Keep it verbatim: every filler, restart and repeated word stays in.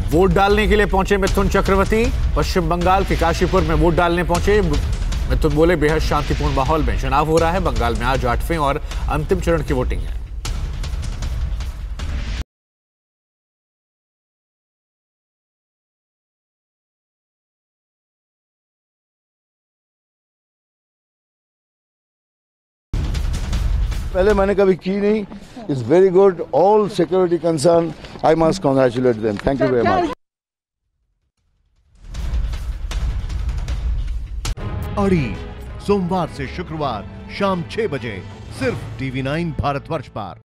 Vote डालने के लिए पहुंचे मिथुन चक्रवर्ती। पश्चिम बंगाल के काशीपुर में वोट डालने पहुंचे मिथुन। बोले, बेहद शांतिपूर्ण माहौल में चुनाव हो रहा है। बंगाल में आज आठवें और अंतिम चरण की वोटिंग है। पहले मैंने कभी की नहीं। It's very good. All security concern, I must congratulate them. Thank you very much. अड़ी सोमवार से शुक्रवार शाम छह बजे सिर्फ टीवी नाइन भारतवर्ष पर।